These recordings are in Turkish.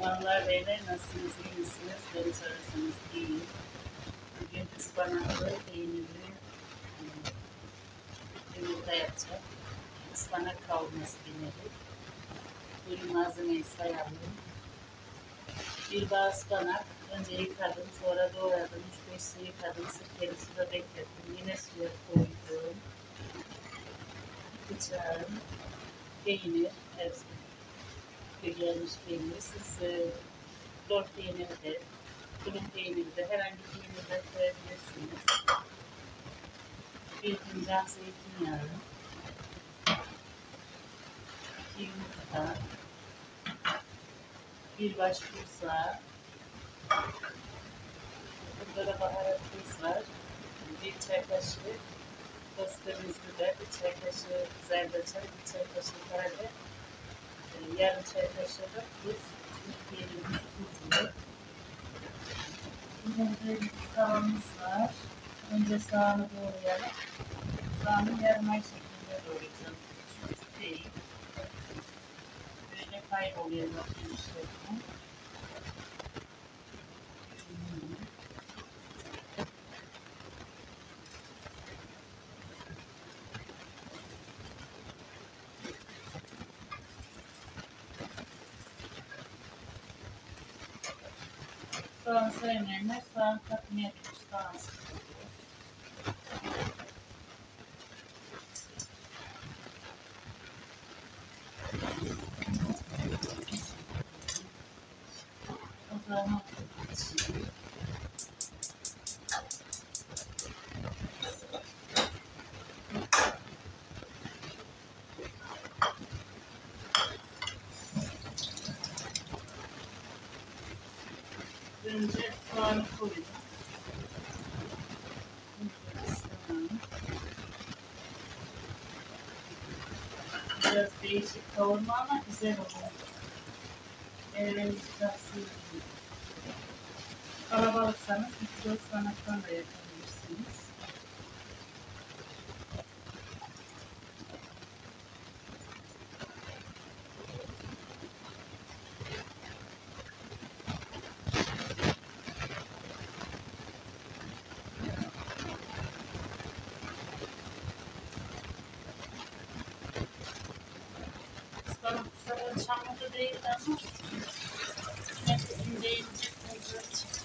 Selamlar beyler, nasılsınız, iyi misiniz? Beni sorarsanız iyiyim. Bugün ıspanaklı, peynirli yumurta yapacağım. Ispanak kavurması denedi. Buyurun malzemeyi sayalım. Bir bağ ıspanak, önce yıkadım, sonra doğradım, 3-5 su yıkadım, sirkeli suda beklettim, yine suya koydum. Bıçağım, peynir, gelmiş peynir, siz lor peyniri de, tulum peyniri de, herhangi bir peynir de koyabilirsiniz. Bir fincan zeytinyağı, 2 yumurta, bir baş sarımsak, burada da baharatımız var. Bir çay kaşığı toz kırmızı biber, bir çay kaşığı zerdeçal, bir çay kaşığı karabiber, yarım çay kaşığı da tuz, Türkiye'nin tuzlu. Burada bir tavamız var. Önce soğanı doğrayalım. Soğanı yarım ay şeklinde doğrayacağım. Küçük değil. Böyle kayboluyor bakın işte. Soğan sevmeyenler soğan katmayabilir. Soğan sıkılıyor. O zaman önce soğanı koydum. Biraz değişik kavurma ama güzel oluyor. Ellerinizi tavsiye ederim. Kalabalıksanız bir kilo ıspanaktan da yapabilirsiniz. Ispanak bu sefer çamurda değildi ama nefesim değince güzel çıktı.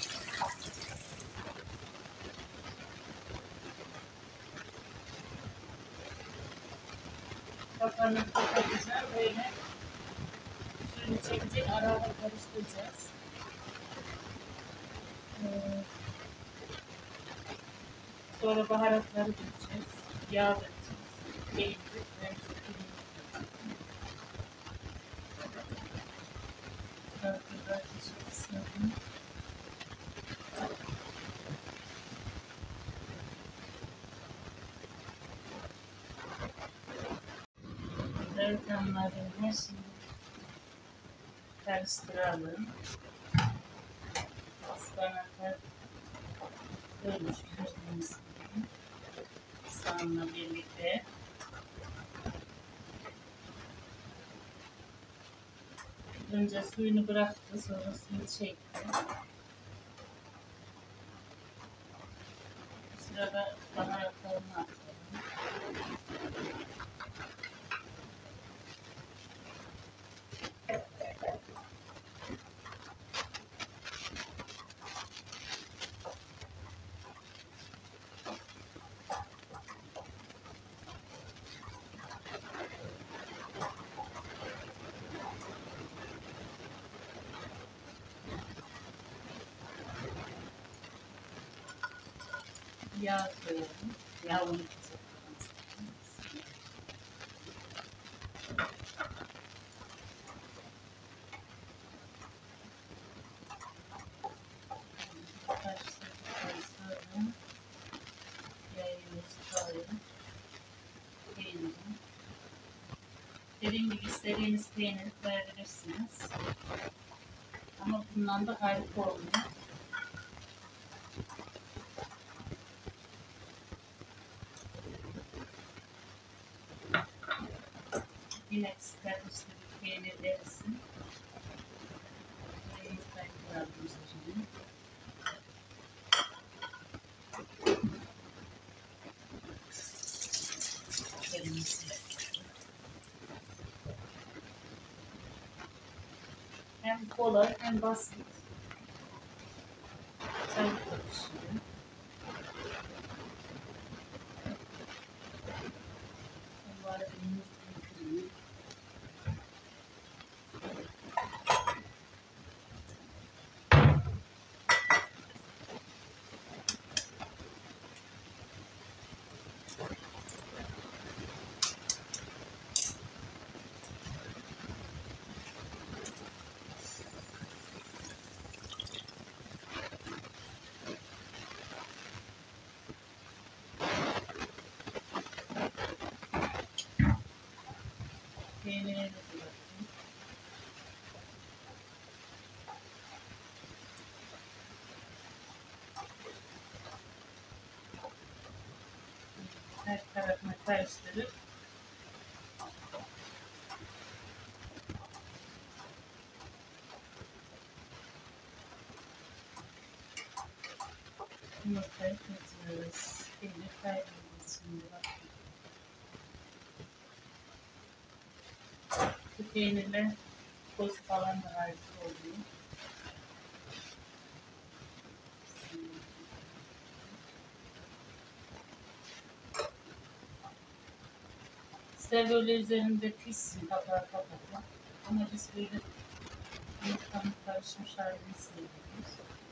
Kapağını kapatacağım. Böyle suyunu çekecek. Ara ara karıştıracağız. Sonra baharatları dökeceğiz. Yağ dökeceğiz. Peynir ve biraz da ateşe kısıyorum. Zeytinlerin her şeyi karıştıralım. Ispanaklar ölmüş gördüğünüz gibi. Soğanla birlikte. Önce suyunu bıraktı, sonra suyu çekti. Bu sırada baharatlarını atalım. Yağ koyalım. Yağını kızartalım. Karıştırdıktan sonra yağımızı koyalım. Peyniri. Dediğim gibi istediğiniz peyniri koyabilirsiniz. Ama bundan da harika oluyor. Yine karıştırıp peynir erisin. Hem kolay hem basit. Çabuk pişiyor. Bunları yumurtayı kırayım. Peyniri de bırakayım. Her tarafına karıştırıp yumurtayı katıyoruz. Peynir kaynayacağız şimdi. Bu peynirle toz falan da harika oluyor. İster böyle üzerinde pişsin kapağı kapatma. Ama biz böyle yumurtanın karışmış halini seviyoruz.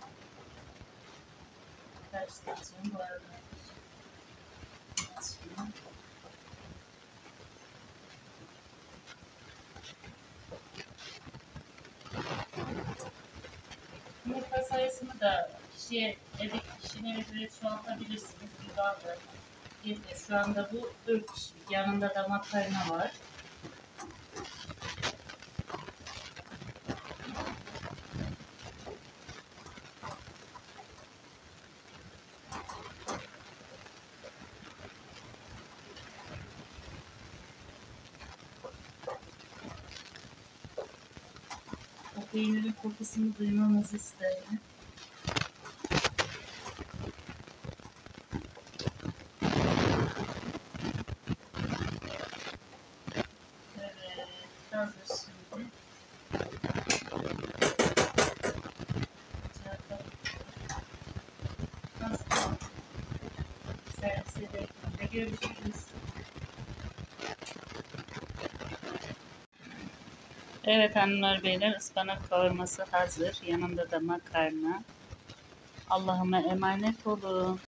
Karıştıracağım bu arada. Şimdi yumurta sayısını da evdeki kişinin göre çoğaltabilirsiniz. Bir daha da yeter. Şu anda bu 4 kişilik. Yanında da makarna var. O peynirin kokusunu duymanızı isterim. Evet, hazır şimdi. Nasıl? Servis ederken görüşürüz. Evet hanımlar beyler, ıspanak kavurması hazır. Yanında da makarna. Allah'ıma emanet olun.